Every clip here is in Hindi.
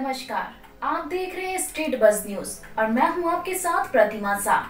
नमस्कार, आप देख रहे हैं स्टेट बज़ न्यूज और मैं हूं आपके साथ प्रतिमा शाह।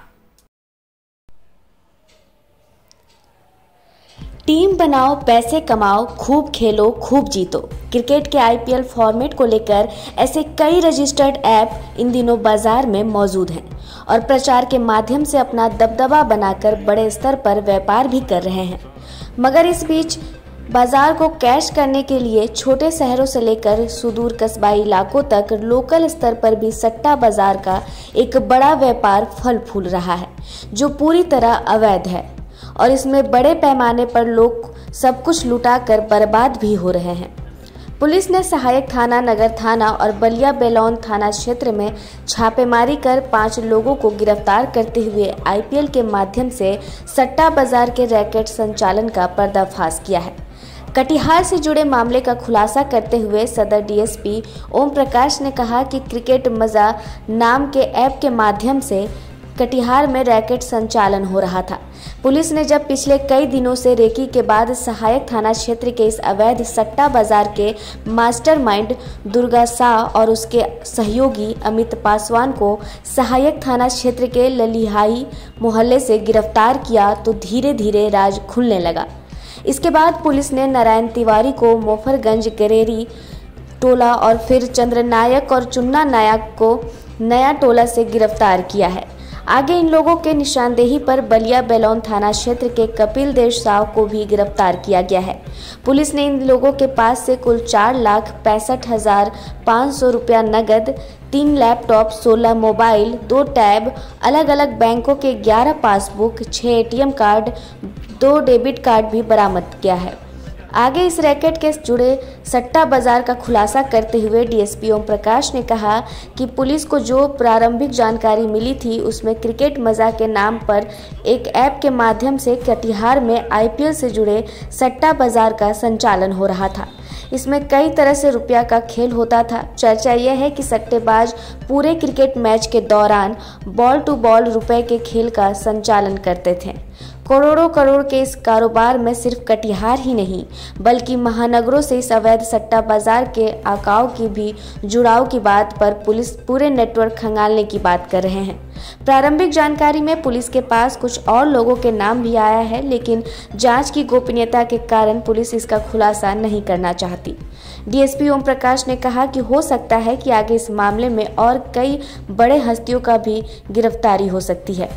टीम बनाओ, पैसे कमाओ, खूब खेलो, खूब जीतो। क्रिकेट के आईपीएल फॉर्मेट को लेकर ऐसे कई रजिस्टर्ड ऐप इन दिनों बाजार में मौजूद हैं और प्रचार के माध्यम से अपना दबदबा बनाकर बड़े स्तर पर व्यापार भी कर रहे हैं। मगर इस बीच बाजार को कैश करने के लिए छोटे शहरों से लेकर सुदूर कस्बाई इलाकों तक लोकल स्तर पर भी सट्टा बाजार का एक बड़ा व्यापार फल फूल रहा है, जो पूरी तरह अवैध है और इसमें बड़े पैमाने पर लोग सब कुछ लुटाकर बर्बाद भी हो रहे हैं। पुलिस ने सहायक थाना, नगर थाना और बलिया बेलौन थाना क्षेत्र में छापेमारी कर 5 लोगों को गिरफ्तार करते हुए आईपीएल के माध्यम से सट्टा बाजार के रैकेट संचालन का पर्दाफाश किया है। कटिहार से जुड़े मामले का खुलासा करते हुए सदर डीएसपी ओम प्रकाश ने कहा कि क्रिकेट मजा नाम के ऐप के माध्यम से कटिहार में रैकेट संचालन हो रहा था। पुलिस ने जब पिछले कई दिनों से रेकी के बाद सहायक थाना क्षेत्र के इस अवैध सट्टा बाजार के मास्टरमाइंड दुर्गा शाह और उसके सहयोगी अमित पासवान को सहायक थाना क्षेत्र के ललिहाई मोहल्ले से गिरफ्तार किया तो धीरे धीरे राज खुलने लगा। इसके बाद पुलिस ने नारायण तिवारी को मोफरगंज गरेरी टोला और फिर चंद्रनायक और चुन्ना नायक को नया टोला से गिरफ्तार किया है। आगे इन लोगों के निशानदेही पर बलिया बेलौन थाना क्षेत्र के कपिल देव साव को भी गिरफ्तार किया गया है। पुलिस ने इन लोगों के पास से कुल 4,65,500 रुपया नगद, 3 लैपटॉप, 16 मोबाइल, 2 टैब, अलग अलग बैंकों के 11 passbook, 6 ATM card, 2 debit card भी बरामद किया है। आगे इस रैकेट के जुड़े सट्टा बाजार का खुलासा करते हुए डीएसपी ओम प्रकाश ने कहा कि पुलिस को जो प्रारंभिक जानकारी मिली थी उसमें क्रिकेट मजा के नाम पर एक ऐप के माध्यम से कटिहार में आईपीएल से जुड़े सट्टा बाजार का संचालन हो रहा था। इसमें कई तरह से रुपया का खेल होता था। चर्चा यह है कि सट्टेबाज पूरे क्रिकेट मैच के दौरान बॉल टू बॉल रुपए के खेल का संचालन करते थे। करोड़ों करोड़ के इस कारोबार में सिर्फ कटिहार ही नहीं बल्कि महानगरों से इस अवैध सट्टा बाजार के आकाओं की भी जुड़ाव की बात पर पुलिस पूरे नेटवर्क खंगालने की बात कर रहे हैं। प्रारंभिक जानकारी में पुलिस के पास कुछ और लोगों के नाम भी आया है, लेकिन जांच की गोपनीयता के कारण पुलिस इसका खुलासा नहीं करना चाहती। डीएसपी ओम प्रकाश ने कहा कि हो सकता है कि आगे इस मामले में और कई बड़े हस्तियों का भी गिरफ्तारी हो सकती है।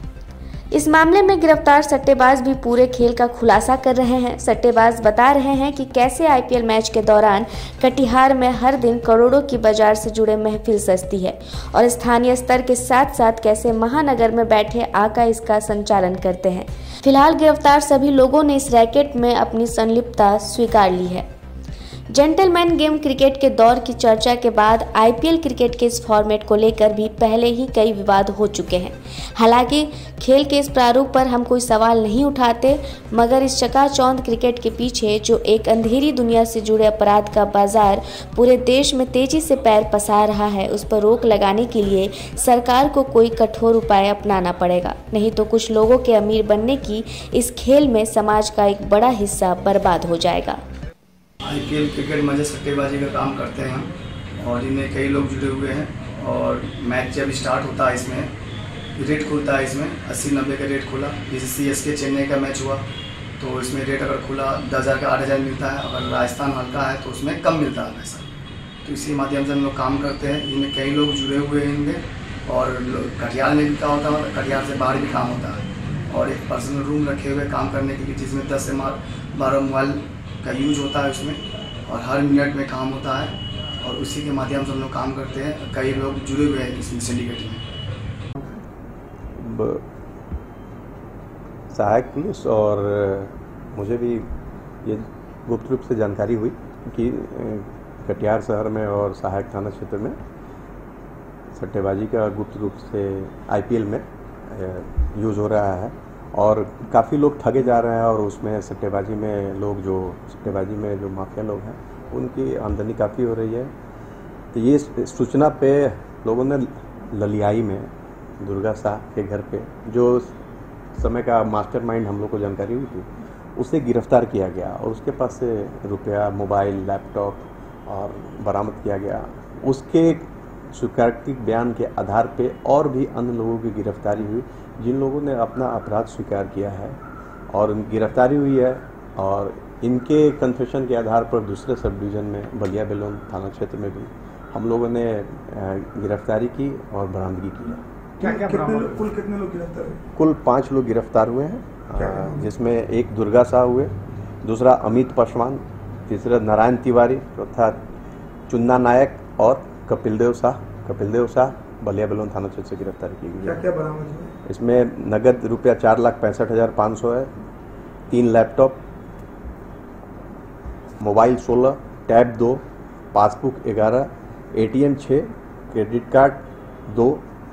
इस मामले में गिरफ्तार सट्टेबाज भी पूरे खेल का खुलासा कर रहे हैं। सट्टेबाज बता रहे हैं कि कैसे आईपीएल मैच के दौरान कटिहार में हर दिन करोड़ों की बाजार से जुड़े महफिल सजती है और स्थानीय स्तर के साथ साथ कैसे महानगर में बैठे आका इसका संचालन करते हैं। फिलहाल गिरफ्तार सभी लोगों ने इस रैकेट में अपनी संलिप्तता स्वीकार ली है। जेंटलमैन गेम क्रिकेट के दौर की चर्चा के बाद आईपीएल क्रिकेट के इस फॉर्मेट को लेकर भी पहले ही कई विवाद हो चुके हैं। हालांकि खेल के इस प्रारूप पर हम कोई सवाल नहीं उठाते, मगर इस चकाचौंध क्रिकेट के पीछे जो एक अंधेरी दुनिया से जुड़े अपराध का बाजार पूरे देश में तेजी से पैर पसार रहा है, उस पर रोक लगाने के लिए सरकार को कोई कठोर उपाय अपनाना पड़ेगा। नहीं तो कुछ लोगों के अमीर बनने की इस खेल में समाज का एक बड़ा हिस्सा बर्बाद हो जाएगा। आईपीएल क्रिकेट मजे सट्टेबाजी का काम करते हैं और इनमें कई लोग जुड़े हुए हैं और मैच जब स्टार्ट होता है इसमें रेट खुलता है, इसमें 80-90 का रेट खुला। जैसे सीएसके चेन्नई का मैच हुआ तो इसमें रेट अगर खुला 10,000 का 8,000 मिलता है, अगर राजस्थान हल्का है तो उसमें कम मिलता है पैसा। तो इसी माध्यम से हम लोग काम करते हैं। इनमें कई लोग जुड़े हुए हैं इनमें और कटिहार में भी काम होता है, कटिहार से बाहर भी काम होता है और एक पर्सनल रूम रखे हुए काम करने के लिए जिसमें 10 से 12 मोबाइल का यूज होता है उसमें और हर मिनट में काम होता है और उसी के माध्यम से हम लोग काम करते हैं। कई लोग जुड़े हुए हैं इस सिंडिकेट में। सहायक पुलिस और मुझे भी ये गुप्त रूप से जानकारी हुई कि कटिहार शहर में और सहायक थाना क्षेत्र में सट्टेबाजी का गुप्त रूप से आईपीएल में यूज़ हो रहा है और काफ़ी लोग ठगे जा रहे हैं और उसमें सट्टेबाजी में जो माफिया लोग हैं उनकी आमदनी काफ़ी हो रही है। तो ये सूचना पे लोगों ने ललियाई में दुर्गा शाह के घर पे जो समय का मास्टरमाइंड हम लोग को जानकारी हुई थी उसे गिरफ्तार किया गया और उसके पास से रुपया, मोबाइल, लैपटॉप और बरामद किया गया उसके स्वीकारोक्ति बयान के आधार पे और भी अन्य लोगों की गिरफ्तारी हुई जिन लोगों ने अपना अपराध स्वीकार किया है और गिरफ्तारी हुई है। और इनके कन्फेशन के आधार पर दूसरे सब डिवीज़न में बलिया बेलोन थाना क्षेत्र में भी हम लोगों ने गिरफ्तारी की और बरामदगी की है। कुल कितने लोग गिरफ्तार हुए? कुल 5 लोग गिरफ्तार हुए हैं, जिसमें एक दुर्गा शाह हुए, दूसरा अमित पासवान, तीसरा नारायण तिवारी, चौथा चुन्ना नायक और कपिलदेव शाह बलिया बेलोन थाना क्षेत्र से गिरफ्तार की गई है। क्या बरामद हुआ? इसमें नगद रुपया 4,65,500 है, 3 laptop, mobile 16, tab 2, passbook 11, ATM 6, credit card 2।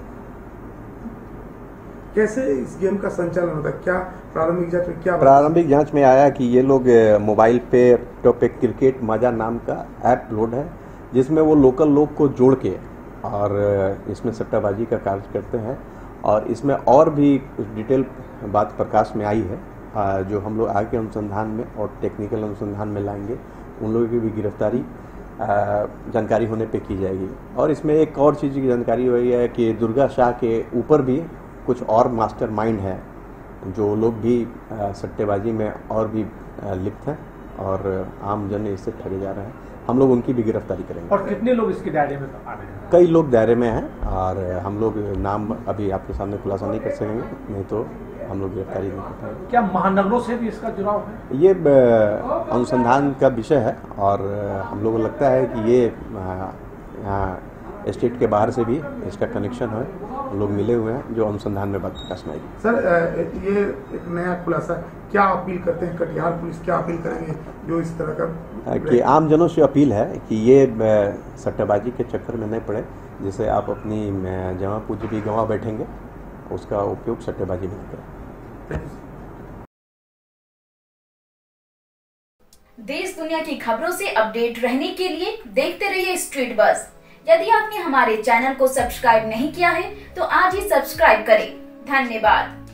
कैसे इस गेम का संचालन होता है? क्या प्रारंभिक जांच में आया कि ये लोग मोबाइल पे लैपटॉप पे क्रिकेट मजा नाम का ऐप लोड है, जिसमें वो लोकल लोग को जोड़ के और इसमें सट्टाबाजी का कार्य करते हैं। और इसमें और भी कुछ डिटेल बात प्रकाश में आई है जो हम लोग आगे अनुसंधान में और टेक्निकल अनुसंधान में लाएंगे। उन लोगों की भी गिरफ्तारी जानकारी होने पे की जाएगी। और इसमें एक और चीज़ की जानकारी हुई है कि दुर्गा शाह के ऊपर भी कुछ और मास्टरमाइंड है, जो लोग भी सट्टेबाजी में और भी लिप्त हैं और आम जन इससे ठगे जा रहे हैं। हम लोग उनकी भी गिरफ्तारी करेंगे। और कितने लोग इसके दायरे में आ रहे हैं? कई लोग दायरे में हैं और हम लोग नाम अभी आपके सामने खुलासा नहीं कर सकेंगे, नहीं तो हम लोग गिरफ्तारी नहीं कर पाएंगे। क्या महानगरों से भी इसका जुड़ाव है? ये अनुसंधान का विषय है और हम लोगों को लगता है कि ये यहाँ स्टेट के बाहर से भी इसका कनेक्शन है, हम लोग मिले हुए हैं जो अनुसंधान में बात प्रकाश में आएगी। सर, ये एक नया खुलासा, क्या अपील करते हैं कटिहार पुलिस, क्या अपील करेंगे जो इस तरह का? कि आम जनों से अपील है कि ये सट्टेबाजी के चक्कर में नहीं पड़े, जिससे आप अपनी जमा पूंजी भी गंवा बैठेंगे, उसका उपयोग सट्टेबाजी में न करें। देश दुनिया की खबरों से अपडेट रहने के लिए देखते रहिए स्ट्रीट बज़। यदि आपने हमारे चैनल को सब्सक्राइब नहीं किया है तो आज ही सब्सक्राइब करें। धन्यवाद।